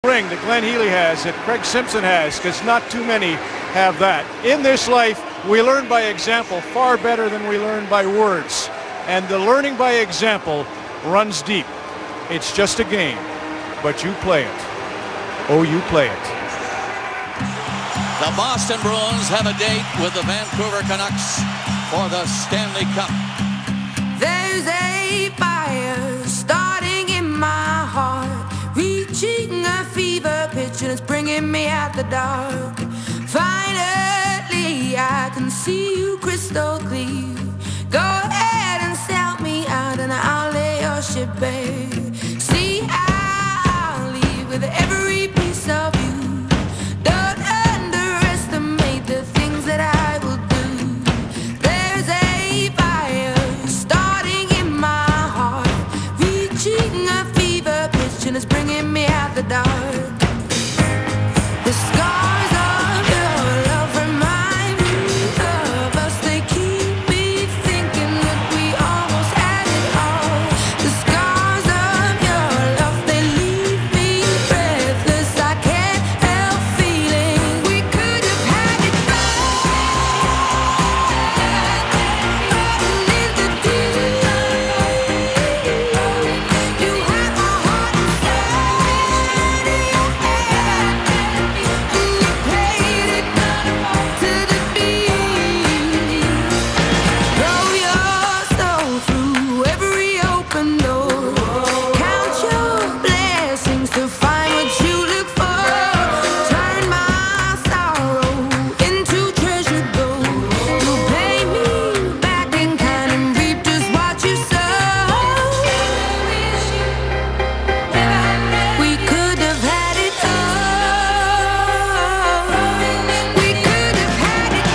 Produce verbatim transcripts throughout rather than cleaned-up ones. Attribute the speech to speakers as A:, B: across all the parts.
A: Ring that Glenn Healy has, that Craig Simpson has, because not too many have that. In this life, we learn by example far better than we learn by words. And the learning by example runs deep. It's just a game, but you play it. Oh, you play it.
B: The Boston Bruins have a date with the Vancouver Canucks for the Stanley Cup.
C: There's a fire starting in my heart, reaching a fever pitch, and it's bringing me out the dark. Finally, I can see you crystal clear. Go ahead and sell me out, and I'll lay your ship bare. See, I'll leave with every piece of you. Don't underestimate the things that I will do. There's a fire starting in my heart, reaching a fever pitch, and it's bringing me out the dark. The scars of your love remind me of us. They keep me thinking that we almost had it all. The scars of your love, they leave me breathless. I can't help feeling we could have had it back. In the deep, you had my heart inside of your hand, and you played it to the beat. Throw your soul through every open door. Count your blessings to find what you look for. Turn my sorrow into treasured gold. You pay me back in kind and reap just what you sow. We could have had it all. We could have had it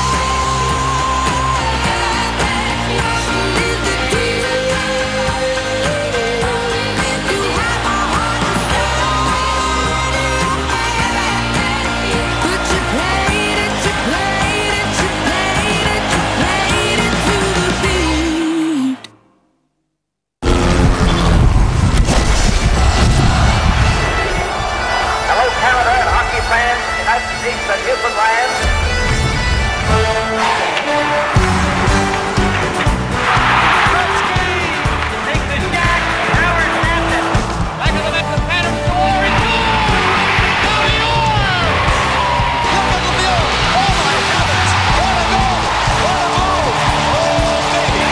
D: Hello, Canada and hockey fans, United States and Newfoundland. Take the shot. Howard Hampton. Back of the net to Pattern. Score and goal. Look at the bill. Oh my heavens. What a goal. What a goal. Oh, baby.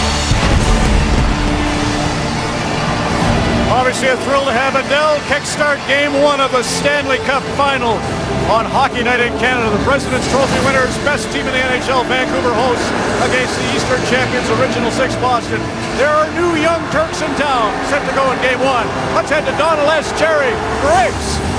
A: Obviously a thrill to have Adele kickstart game one of the Stanley Cup final on Hockey Night in Canada. The President's Trophy winners, best team in the N H L, Vancouver hosts against the Eastern champions, Original Six Boston. There are new young Turks in town set to go in game one. Let's head to Donald S. Cherry for Ace.